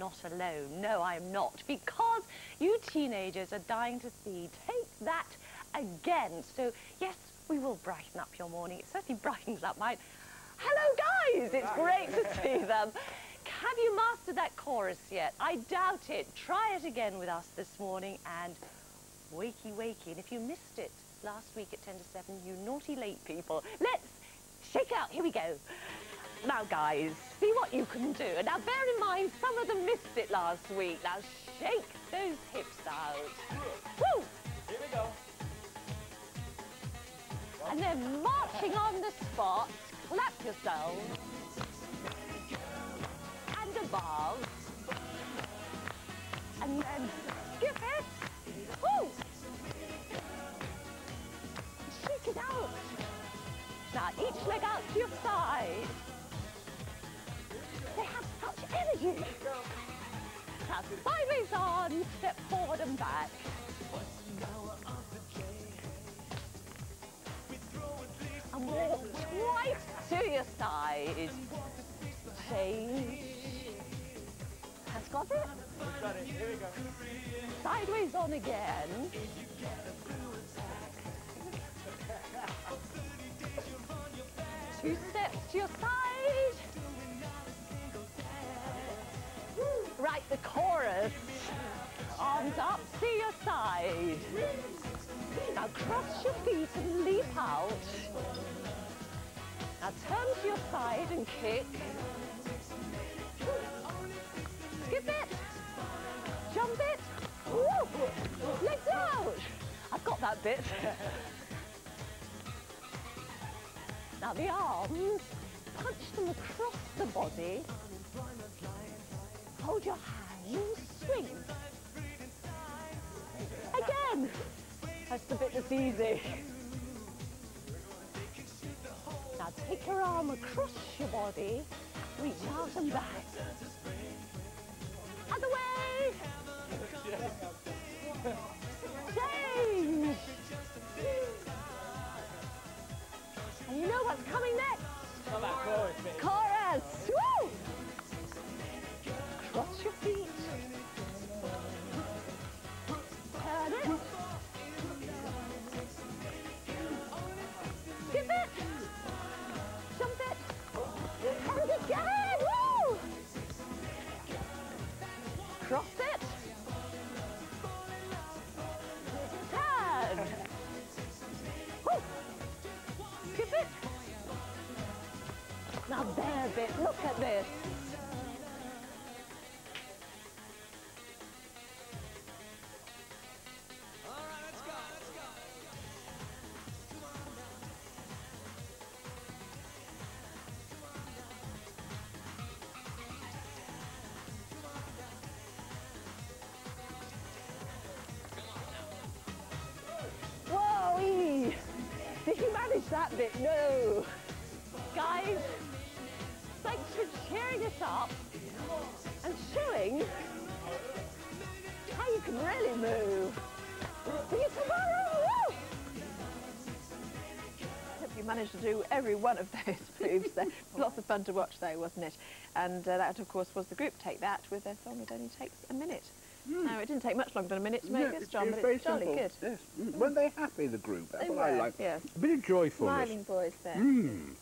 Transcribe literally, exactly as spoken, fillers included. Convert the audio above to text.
not alone. No, I am not, because you teenagers are dying to see Take That again. So, yes, we will brighten up your morning. It certainly brightens up mine. Hello, guys! It's great to see them. Have you mastered that chorus yet? I doubt it. Try it again with us this morning, and wakey, wakey. And if you missed it last week at ten to seven, you naughty late people, let's shake out. Here we go. Now, guys, see what you can do. And now, bear in mind, some of them missed it last week. Now, shake those hips out. Woo! Here we go. And then marching on the spot, clap yourselves. And above. And then skip it. Woo! Shake it out. Now, each leg out to your side. They have such energy. Now, sideways on, step forward and back. And walk twice to your side. Change. Has got it? Got it. Here we go. Sideways on again. Two steps to your side. Right, the chorus. Arms up to your side. Now cross your feet and leap out. Now turn to your side and kick. Skip it. Jump it. Woo! Legs out. I've got that bit. Now the arms, punch them across the body. Hold your hands, swing. Again. That's the bit that's easy. Now take your arm across your body, reach out and back. Other way. Change. And you know what's coming next? Oh, that chorus bit. Chorus. Woo! Cross your feet. Turn it. Skip it. Jump it. And again. Woo! Cross it. Turn. Woo! Skip it. Now there, bit. Look at this. Whoa! Did you manage that bit? No. Guys, thanks for cheering us up and showing how you can really move. See you tomorrow! Woo! Hope you managed to do every one of those moves there. Lots of fun to watch though, wasn't it? And uh, that, of course, was the group Take That with their song It Only Takes a Minute. Mm. Now, it didn't take much longer than a minute to make yeah, this, John, it's but very it's jolly simple. good. Yes. Mm. Weren't they happy, the group? That's They what were, I like. yes. A bit of joyfulness. Smiling boys there. Mm.